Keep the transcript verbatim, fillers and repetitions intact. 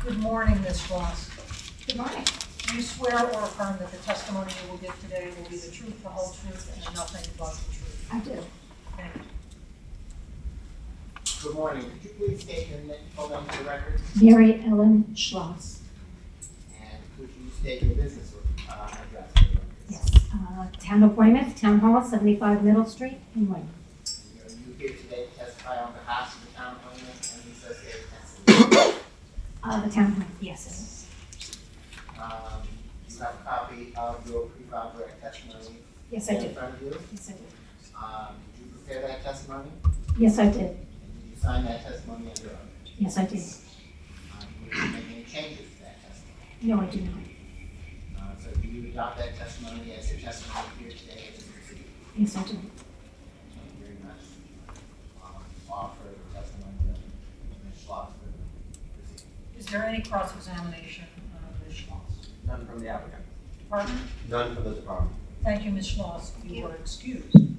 Good morning, Miz Ross. Good morning. Do you swear or affirm that the testimony you will give today will be the truth, the whole truth, and nothing but the truth? I do. Thank you. Good morning. Could you please state your name, full name for the record? Mary Ellen Schloss. And could you state your business or uh, address for the record? Yes. Uh, Town of Weymouth, Town Hall, seventy-five Middle Street in Weymouth. Are you here today to testify on behalf of the town of Weymouth and the associated council? Uh, the Town Hall, yes, it is. Um, you have a copy of your pre-filed direct testimony Yes, I in do. front of you. Yes, I do. Um, did you prepare that testimony? Yes, I did. And did you sign that testimony under oath? Yes, I did. Um, will you make any changes to that testimony? No, I do not. Uh, so do you adopt that testimony as your testimony here today as received? Yes, I do. Thank you very much. Um, offer the testimony of Miz Schloss for the proceeding. Is there any cross-examination, uh, Miz Schloss? None from the applicant. Pardon? None from the department. Thank you, Miz Schloss. You are excused.